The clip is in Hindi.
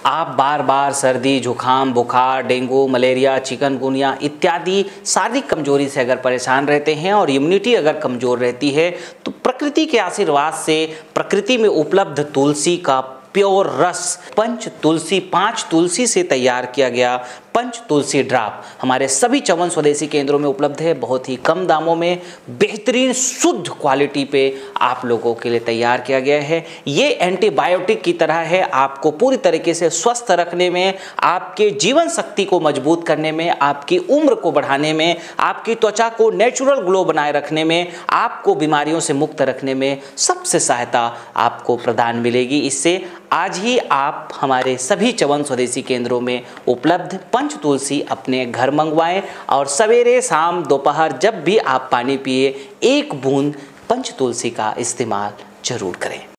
आप बार बार सर्दी, जुखाम, बुखार, डेंगू, मलेरिया, चिकनगुनिया इत्यादि शारीरिक कमजोरी से अगर परेशान रहते हैं और इम्यूनिटी अगर कमजोर रहती है, तो प्रकृति के आशीर्वाद से प्रकृति में उपलब्ध तुलसी का प्योर रस पंच तुलसी 5 तुलसी से तैयार किया गया पंच तुलसी ड्राप हमारे सभी चवन स्वदेशी केंद्रों में उपलब्ध है। बहुत ही कम दामों में बेहतरीन शुद्ध क्वालिटी पे आप लोगों के लिए तैयार किया गया है। ये एंटीबायोटिक की तरह है, आपको पूरी तरीके से स्वस्थ रखने में, आपके जीवन शक्ति को मजबूत करने में, आपकी उम्र को बढ़ाने में, आपकी त्वचा को नेचुरल ग्लो बनाए रखने में, आपको बीमारियों से मुक्त रखने में सबसे सहायता आपको प्रदान मिलेगी। इससे आज ही आप हमारे सभी चवन स्वदेशी केंद्रों में उपलब्ध पंच तुलसी अपने घर मंगवाएं और सवेरे शाम दोपहर जब भी आप पानी पिए 1 बूंद पंच तुलसी का इस्तेमाल जरूर करें।